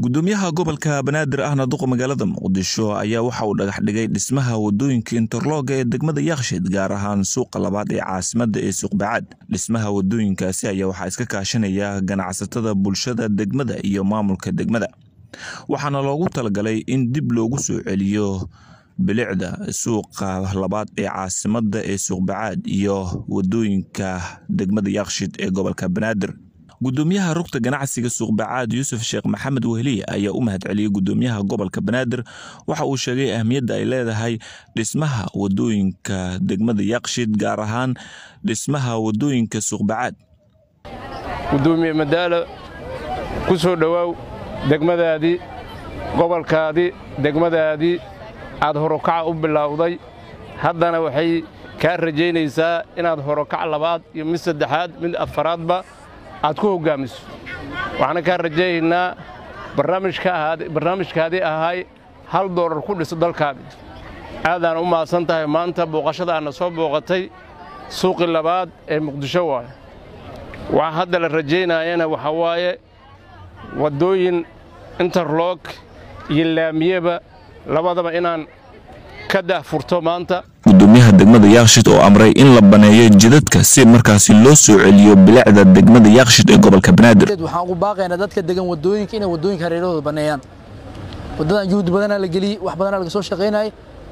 gudoomiyaha gobolka Banaadir ahna duqa magaalada Muqdisho ayaa waxa uu dhagax dhigay dhismaha wadooyinka interlog ee degmada Yakshiid gaar ahaan suuqa labaad ee caasimadda ee suuq Bacad. Dhismaha wadooyinkaasi ayaa waxa iska kaashanaya ganacsatada bulshada degmada iyo maamulka degmada. Waxaana loogu talagalay in dib loogu soo celiyo bilicda suuqa labaad ee caasimadda ee suuq Bacad iyo wadooyinka degmada Yakshiid ee gobolka Banaadir. gudoomiyaha rugta ganacsiga suuq Bacad Yuusuf Sheekh Maxamed Wehliye ayaa u mahadceliyay gudoomiyaha gobolka Banaadir waxa uu sheegay ahmiyadda ay leedahay dhismaha wadooyinka degmada Yakshiid gaar ahaan dhismaha wadooyinka suuq Bacad. gudoomiye madaalo ku soo dhawaaw degmadaadii gobolkaadii degmadaadii aad horokac u bilowday haddana waxay ka rajaynaysaa inaad horokac labaad iyo mid saddexaad mid afaraadba aad ku hogaamiso waxaan ka rajaynaynaa barnaamijkaadii ahay $1 ku dhiso dalkaadii aadaan u maasan tahay maanta booqashada aan soo booqatay suuqi labaad ee Muqdisho waay waxa hadda la rajaynayana waxa waaye wadooyin interlog iyo laamiyaba labadaba inaan ka daahfurto maanta. gudoomiyaha degmada Yakshiid oo amray in la baneeyo jidadka si markaasi loo soo celiyo bilicda degmada Yakshiid ee gobolka Banaadir. waxaan ugu baaqaynaa dadka degan wadooyinka inay wadooyinka hareerahooda baneeyaan. wadadan juhud badan la galiyay wax badan laga soo shaqeynay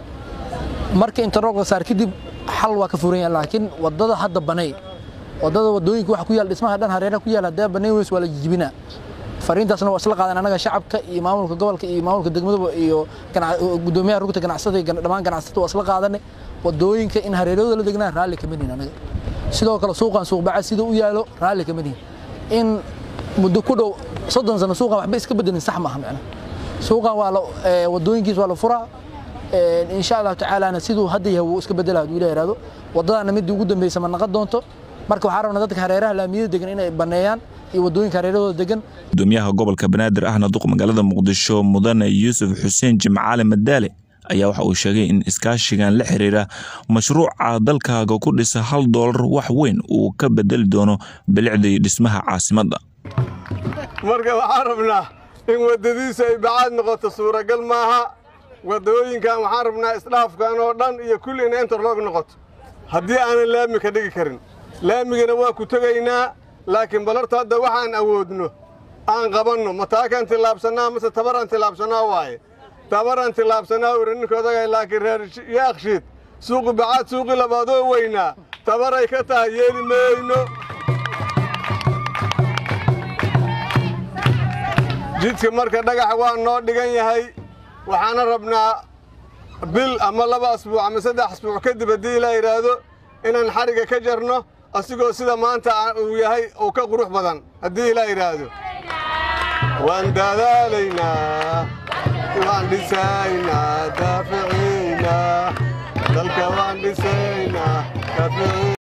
marka interlog la saar kadib xal waa ka furan yahay laakiin wadada hadda baneey wadada wadooyinka wax ku yaal dhismaha dhan hareeraha ku yaal hadda baneey weys waa la jijibina fariintaasna waa isla qaadan anaga shacabka iyo maamulka gobolka iyo maamulka degmada iyo gudoomiyaha rugta ganacsatada dhamaan ganacsatada waa isla qaadanay wadooyinka in hareerahooda la degnaa raali ka midin anaga sidoo kale suuqan suuq Bacad sida u yaalo raali ka midin in muddo ku dhow 30 sano suuqan waxba iska bedelin sax ma aha macna suuqan waa la wadooyinkiis waa la furaa insha Allah taala ana sidoo hadda yahay iska bedelaad uu leeyahay wadadana mid ugu dambeysay ma naqad doonto marka waxaan rabnaa dadka hareeraha laamiyada degan inay baneeyaan iyo wadooyinka hareerahooda degan. gudoomiyaha gobolka Banaadir ahna duqa magaalada Muqdisho mudane Yuusuf Xuseen Jimcaale Madaale ayaa waxa uu sheegay in iskaashigan la xiriira mashruuca dalkaaga ku dhisa $1 wax weyn uu ka bedeli doono bilicda dhismaha caasimadda. marka waxaan rabnaa in wadadiisa ay Bacad noqoto suuragal maaha wadooyinkan waxaan rabnaa isdhaafkan oo dhan iyo kulli in interlog noqoto haddii aan laami ka dhigi karin laamigana waa ku tagaynaa laakiin balarta hadda waxaan awoodno aan qabanno mataakan tilaabsanaa mise tabaran tilaabsanaa waaye tabaran tilaabsanaa warinkooda laakiin reer Yakshiid suuq Bacad suuqi labaad oo weynaa tabaray ka tahay yeeli mayno jidka marka dhagax waa noo dhigan yahay waxaana rabnaa bil ama 2 asbuuc ama 3 asbuuc kadib hadii la yiraahdo inaan xariga ka jarno asigoo sida maanta uu yahay oo ka qurux badan hadii la yiraahdo waan dadaalaynaa waan dhisaynaa daaficiina dalka waan dhisaynaa